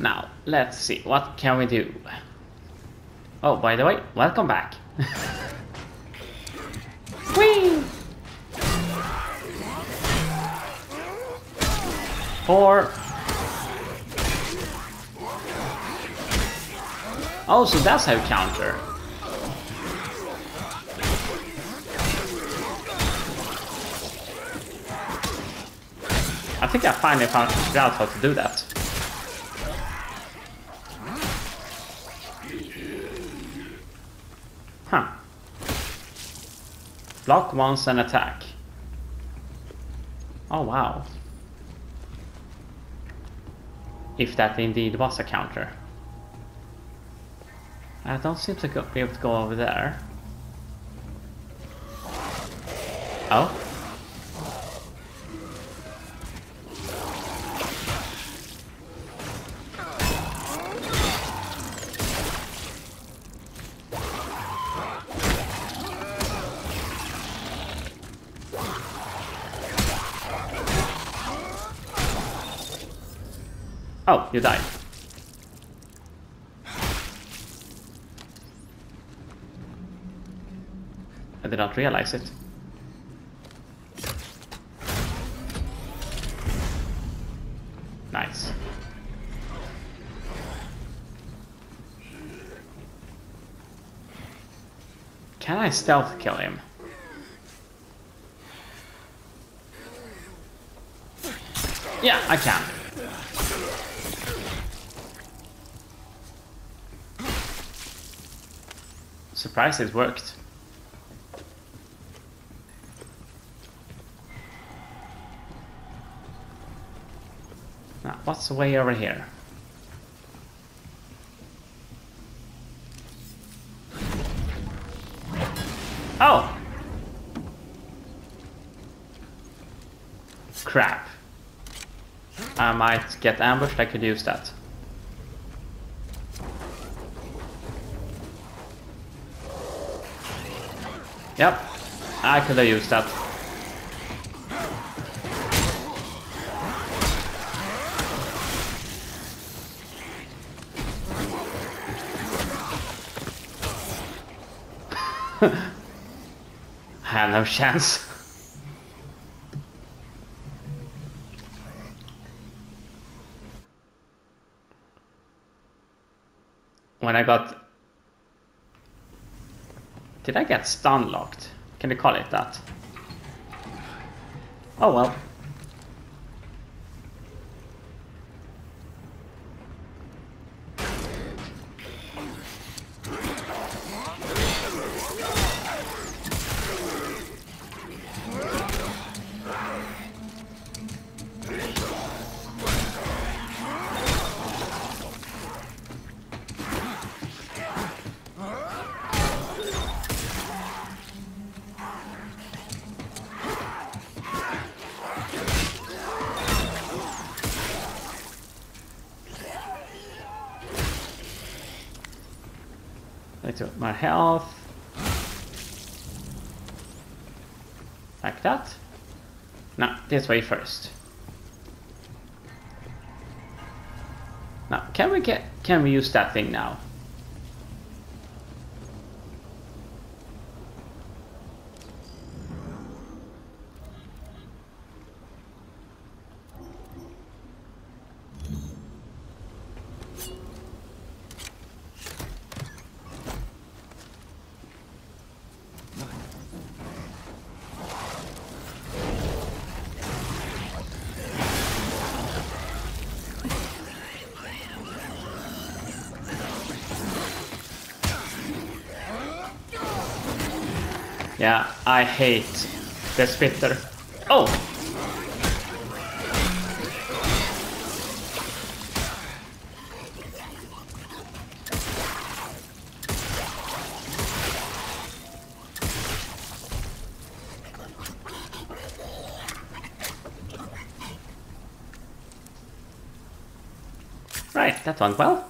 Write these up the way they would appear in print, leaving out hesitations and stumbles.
Now, let's see, what can we do? Oh, by the way, welcome back. Whee! 4. Oh, so that's how you counter. I think I finally figured out how to do that. Huh. Block once and attack. Oh wow. If that indeed was a counter. I don't seem to be able to go over there. Oh. Oh, you died. I did not realize it. Nice. Can I stealth kill him? Yeah, I can. Surprised it worked. Now, what's the way over here? Oh! Crap. I might get ambushed, I could use that. Yep, I could have used that. I had no chance. When I got... Did I get stun locked? Can you call it that? Oh well. My health. Like that. No, this way first. Now, can we use that thing now? Yeah, I hate the spitter. Oh! Right, that went well.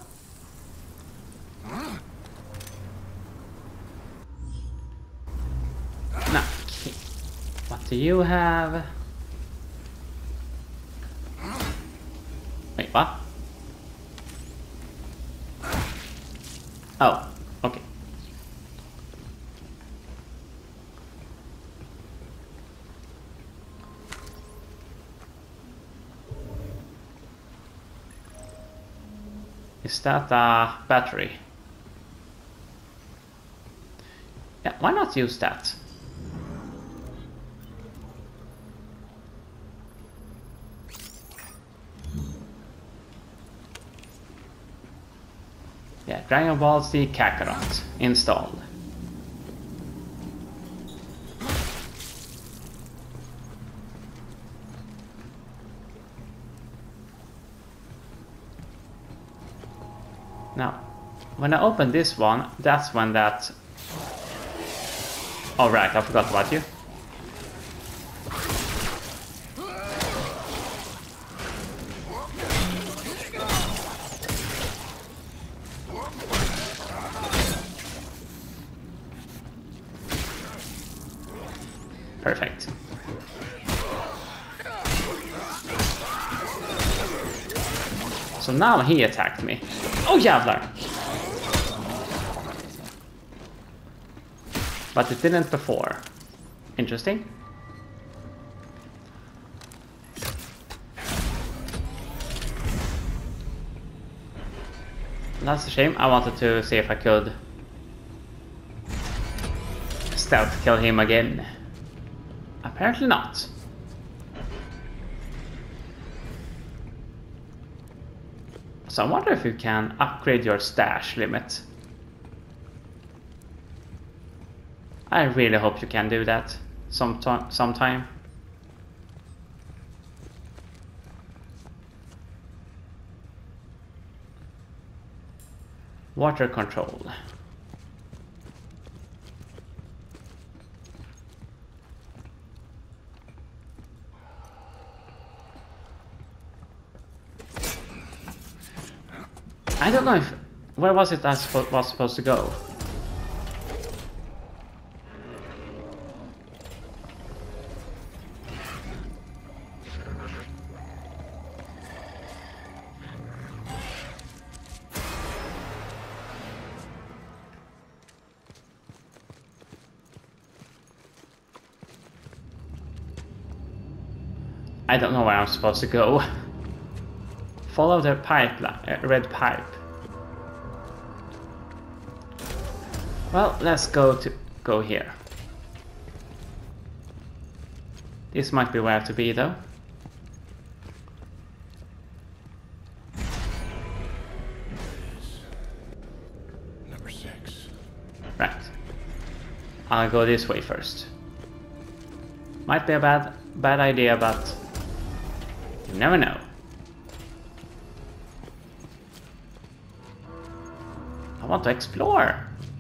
Do you have... Wait, what? Oh, okay. Is that a battery? Yeah, why not use that? Yeah, Dragon Ball Z Kakarot installed. Now, when I open this one, that's when that... Oh right, I forgot about you. Perfect. So now he attacked me. Oh jävlar! But it didn't before. Interesting. That's a shame. I wanted to see if I could stealth kill him again. Apparently not. So I wonder if you can upgrade your stash limit. I really hope you can do that sometime. Water control. I don't know if... Where was it I was supposed to go? I don't know where I'm supposed to go. Follow the pipeline, red pipe. Well, let's go here. This might be where I have to be though. Number 6. Right. I'll go this way first. Might be a bad idea, but you never know. I want to explore.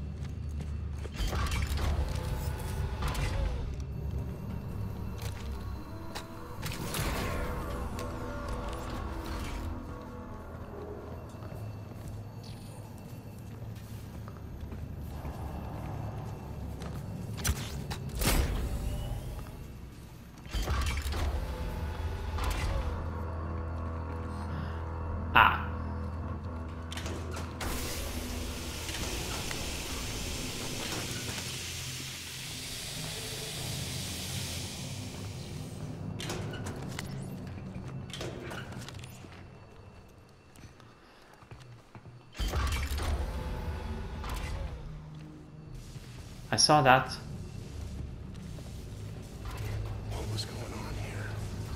Ah. I saw that. What was going on here?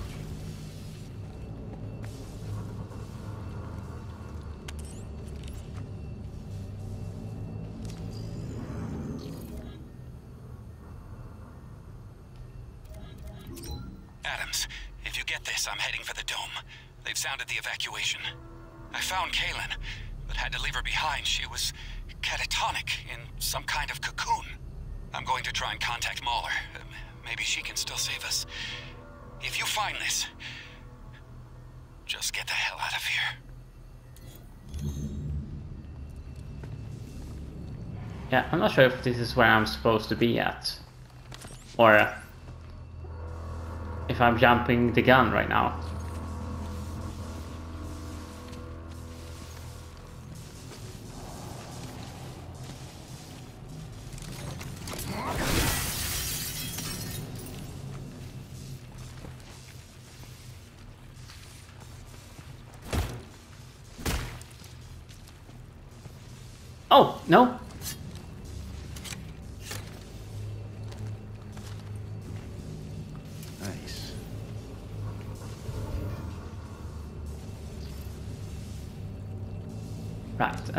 Adams, if you get this, I'm heading for the dome. They've sounded the evacuation. I found Kaylin, but had to leave her behind. She was catatonic in some kind of cocoon. I'm going to try and contact Mahler. Maybe she can still save us. If you find this, just get the hell out of here. Yeah, I'm not sure if this is where I'm supposed to be at. Or if I'm jumping the gun right now. Oh, no. Nice. Right,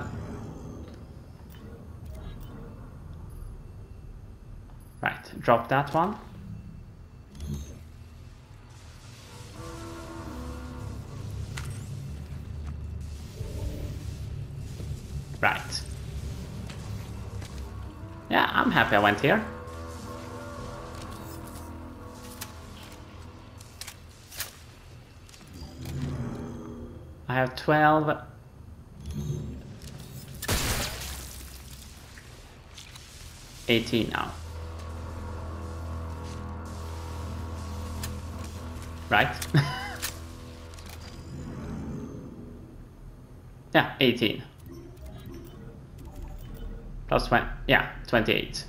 right, drop that one. Right. Yeah, I'm happy I went here. I have 12. $18 now. Right? Yeah, 18. Plus 20, yeah, 28.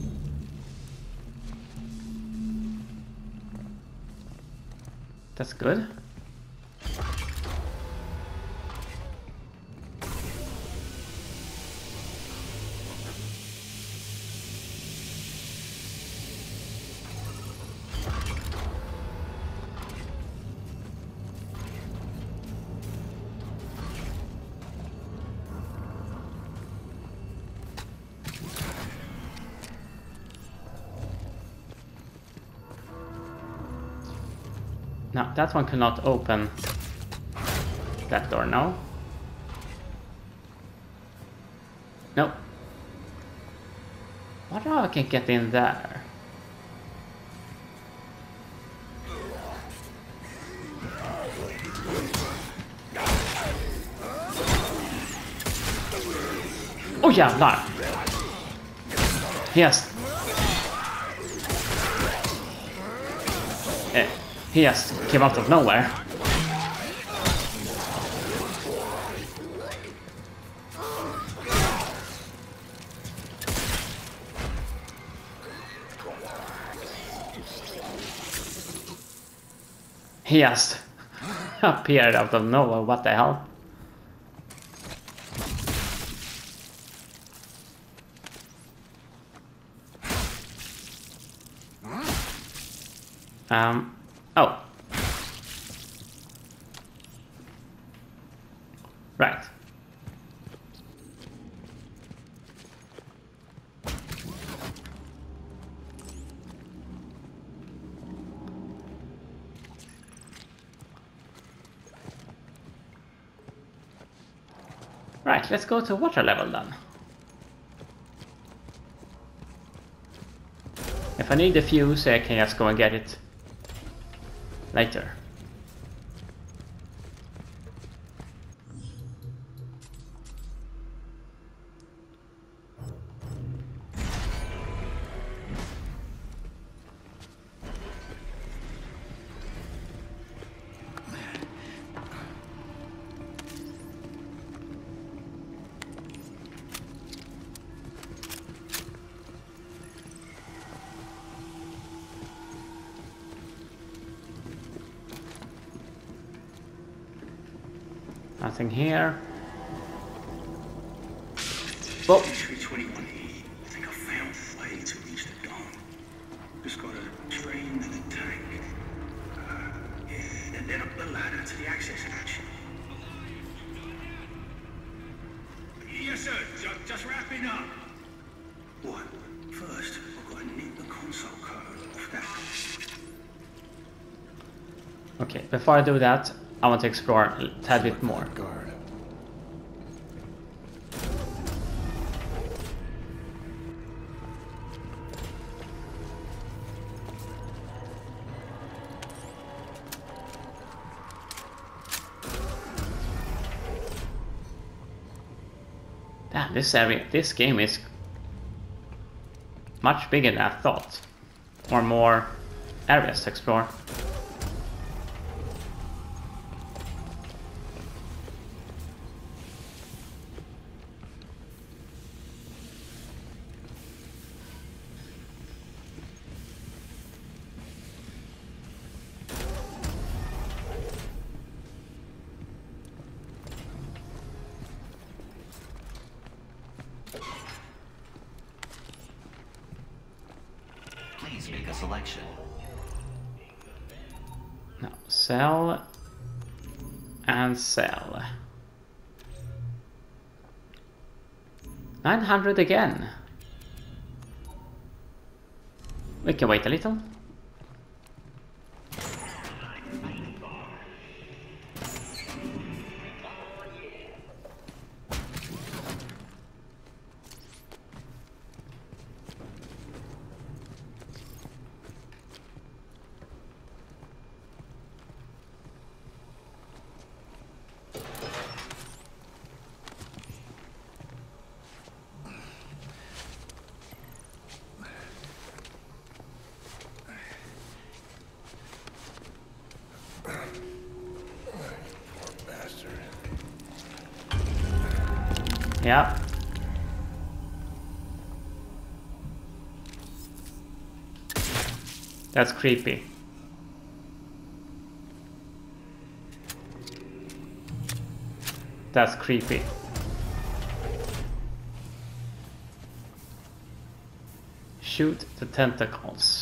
That's good. No, that one cannot open that door, no? Nope. What if I can get in there? Oh yeah, no. Yes. He just came out of nowhere. He just appeared out of nowhere, what the hell? Oh. Right. Right, let's go to water level then. If I need the fuse, I can just go and get it later. Nothing here. Oh. 321E. I think I found a way to reach the dome. Just got a train and a tank. Yeah, and then up the ladder to the access hatch. Yes, sir. Just wrapping up. What? First, I've got to nick the console code off that. Okay, before I do that, I want to explore a tad bit more. Guard. Damn, this game is much bigger than I thought. Or more areas to explore. a selection. No, sell and sell. 900 again. We can wait a little. Yeah. That's creepy. That's creepy. Shoot the tentacles.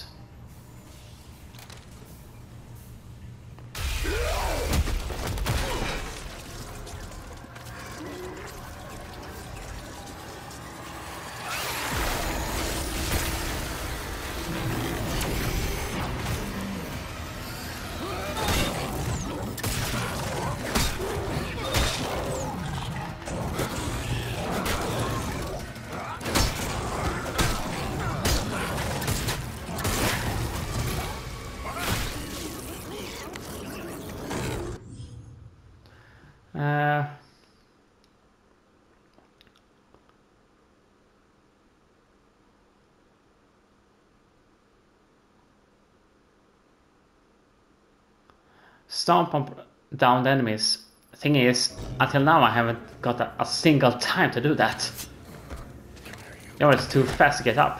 Stomp down the enemies. Thing is, until now I haven't got a single time to do that. You know, it's too fast to get up.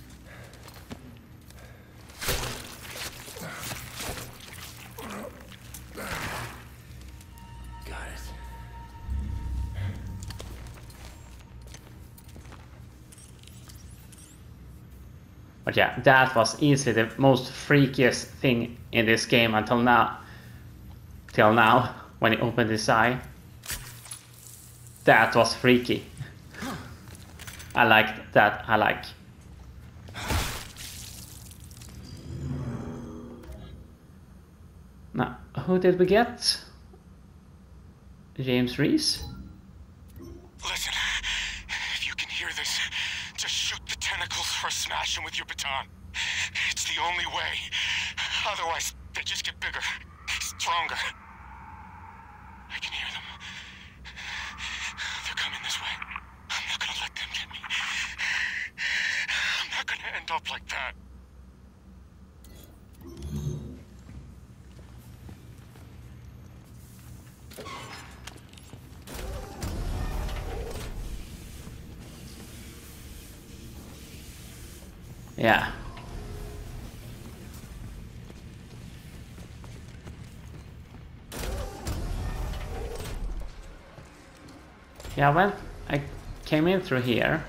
But yeah, that was easily the most freakiest thing in this game until now. Till now, when he opened his eye. That was freaky. I liked that. I like. Now, who did we get? James Reese? Listen, if you can hear this, just shoot the tentacles or smash them with your baton. It's the only way. Otherwise, they just get bigger, stronger. I can hear them. They're coming this way. I'm not gonna let them get me. I'm not gonna end up like that. Yeah. Yeah, I came in through here.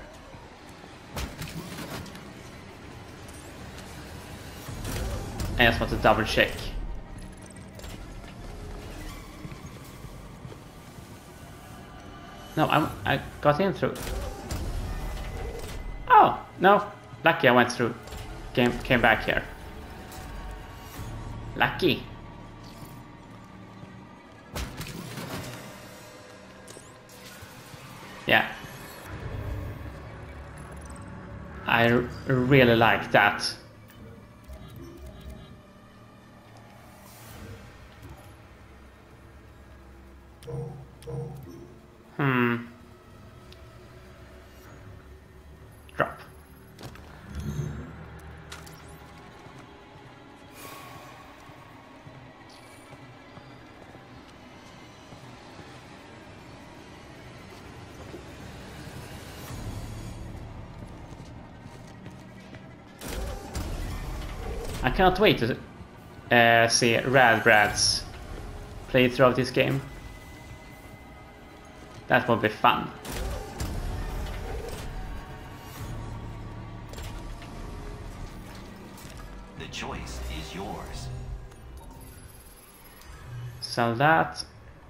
I just want to double check. No, I got in through. Oh, no. Lucky I went through. Came back here. Lucky. Yeah. I really like that. Drop. I cannot wait to see Rad Brad's playthrough of this game. That will be fun. The choice is yours. Sell that.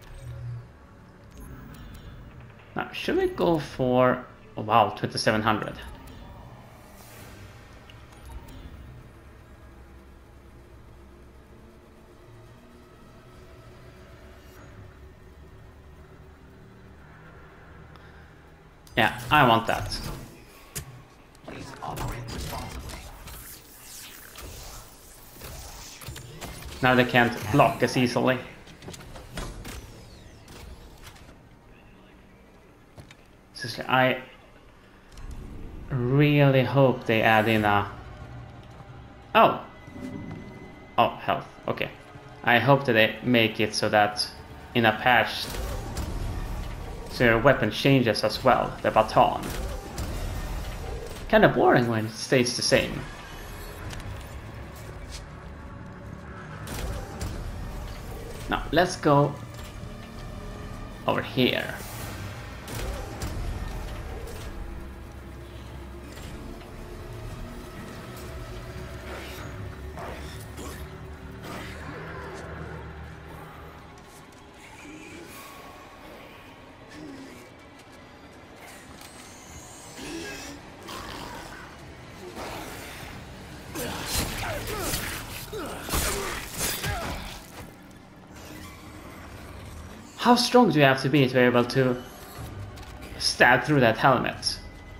Now, should we go for... Oh, wow, 2700. Yeah, I want that. Please operate responsibly. Now they can't block as easily. Seriously, I really hope they add in a... Oh! Oh, health. Okay. I hope that they make it so that in a patch so your weapon changes as well, the baton. Kinda boring when it stays the same. Now, let's go over here. How strong do you have to be able to stab through that helmet?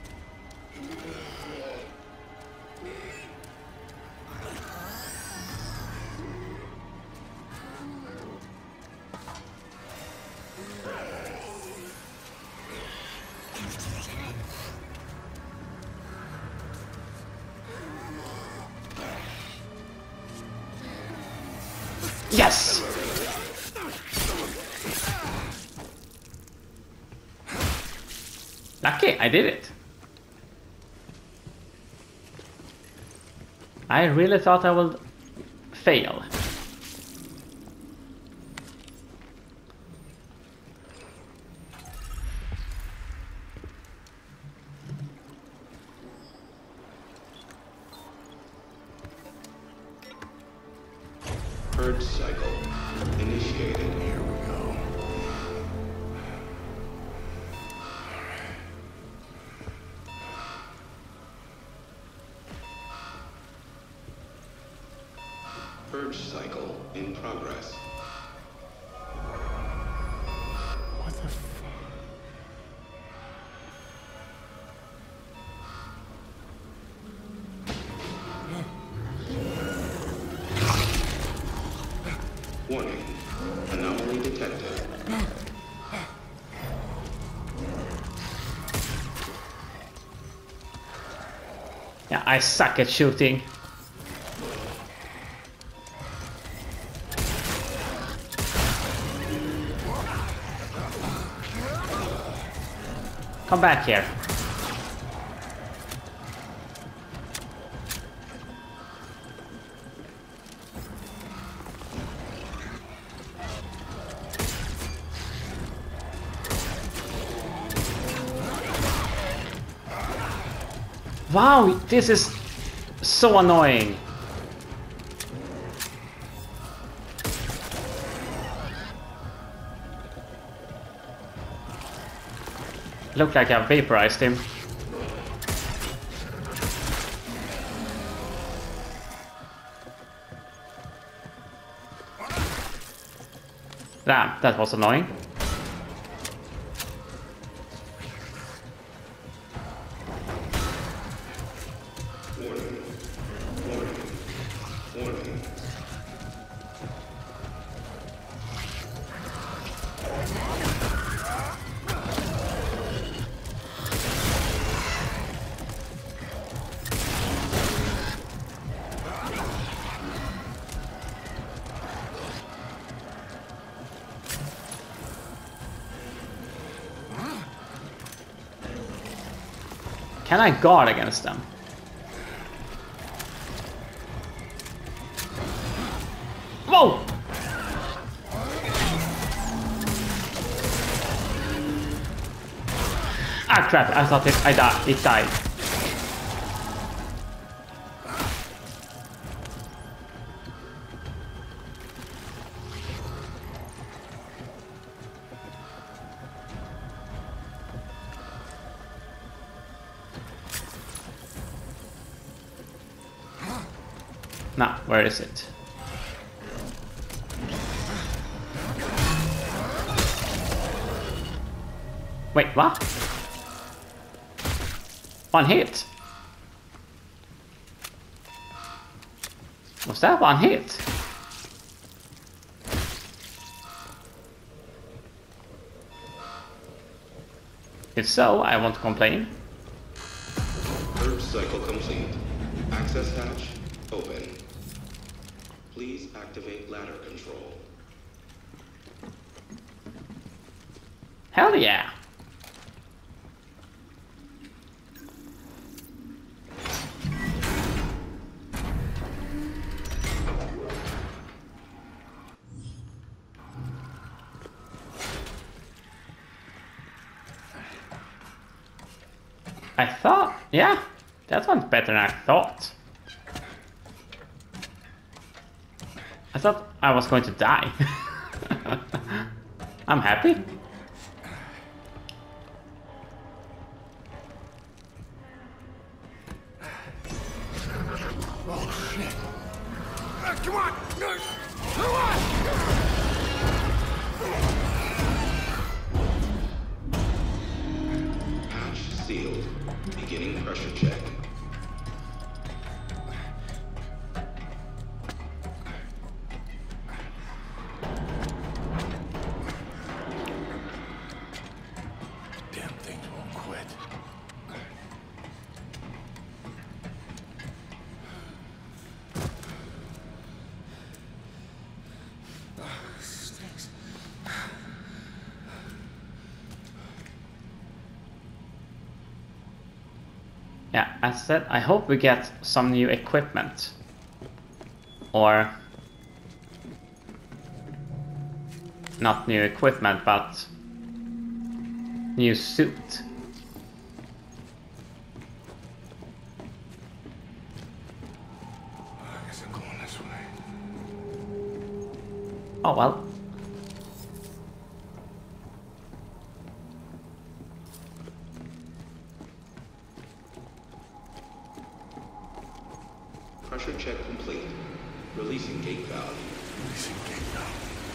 Yes! Lucky, I did it. I really thought I would fail. Purge cycle initiated. Here we go. Purge cycle in progress. What the fuck? Warning. Anomaly detected. Yeah, I suck at shooting. Come back here. Wow, this is so annoying. Looked like I vaporized him. Damn, that was annoying. Can I guard against them? Whoa! Ah crap, I thought it died. Now, where is it? Wait, what? One hit? Was that one hit? If so, I won't complain. Purge cycle complete. Access hatch open. Please activate ladder control. Hell yeah! I thought, yeah, that one's better than I thought. I thought I was going to die. I'm happy. Oh, shit. Come on! Come on! Hatch sealed. Beginning pressure check. Damn things won't quit. Stinks. Yeah, as I said, I hope we get some new equipment. Or... not new equipment, but... new suit. I guess I'm going this way. Oh well. Pressure check complete. Releasing gate valve. Releasing gate valve.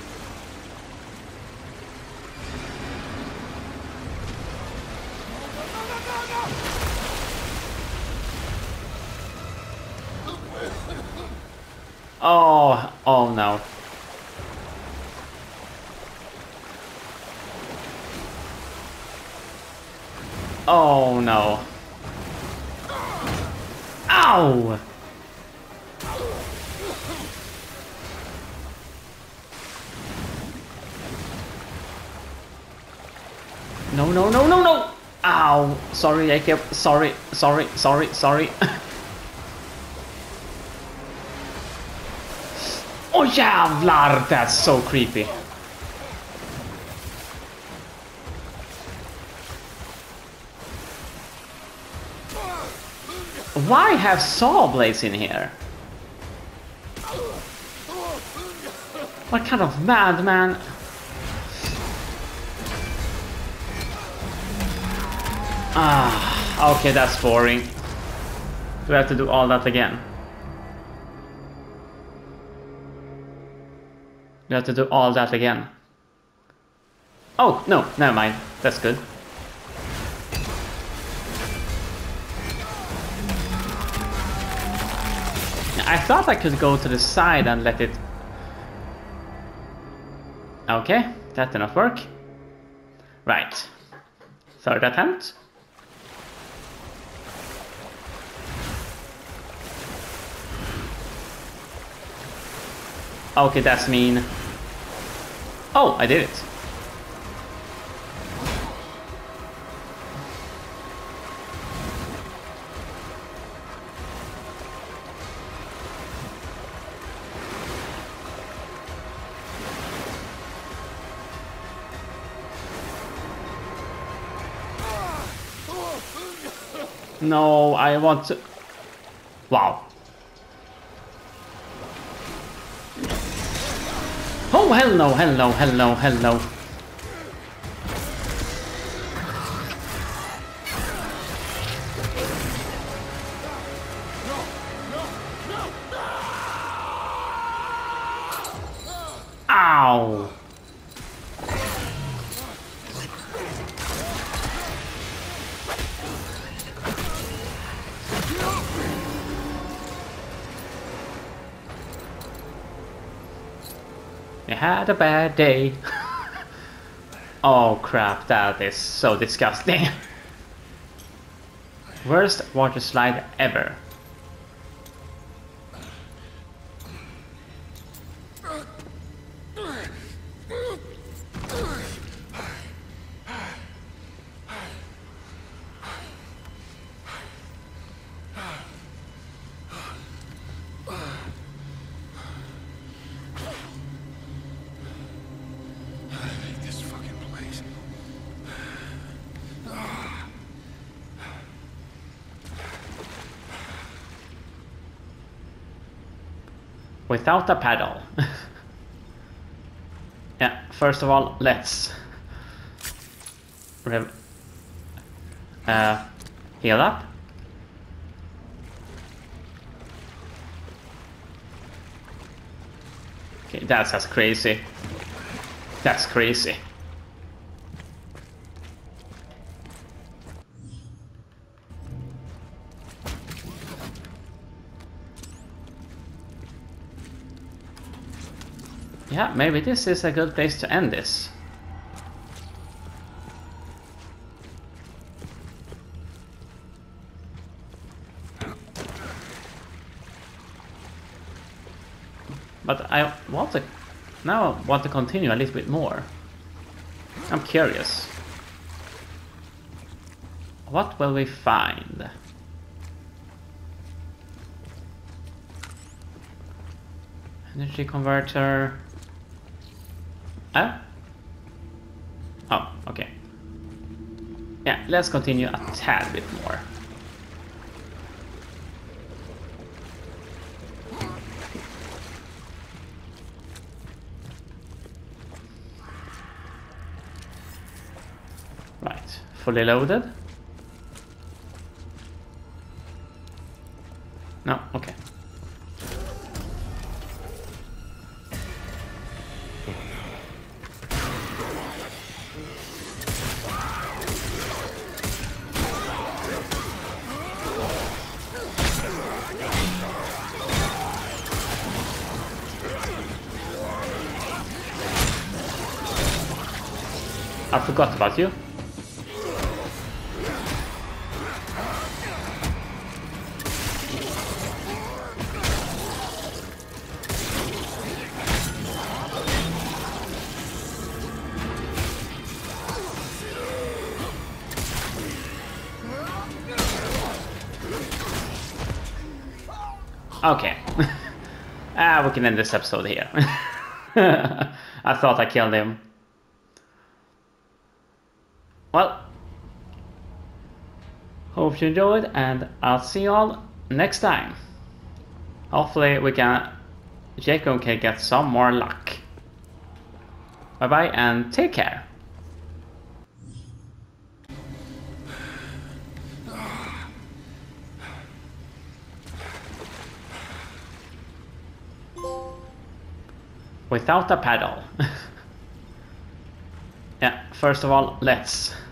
Oh, oh no. Oh no. Ow! No, no, no, no, no! Ow! Sorry, Jacob. Sorry. Oh jävlar, that's so creepy. Why have saw blades in here? What kind of madman? Ah, okay, that's boring. Do I have to do all that again? Do I have to do all that again? Oh, no, never mind. That's good. I thought I could go to the side and let it... Okay, that did not work. Right. Third attempt. Okay, that's mean. Oh, I did it. No, I want to... Wow. Oh, hell no, hell no, hell no, hell no. Ow! I had a bad day. Oh crap, that is so disgusting. Worst water slide ever. This fucking place. Without a paddle. Yeah, first of all, let's heal up. Okay, that's just crazy. That's crazy. Yeah, maybe this is a good place to end this. But I want to now want to continue a little bit more. I'm curious. What will we find? Energy converter. Oh, okay. Yeah, let's continue a tad bit more. Right, fully loaded. No, okay. I forgot about you. Okay. We can end this episode here. I thought I killed him. Well, hope you enjoyed, and I'll see you all next time. Hopefully Jacob can get some more luck. Bye bye and take care. Without a paddle. Yeah, first of all, let's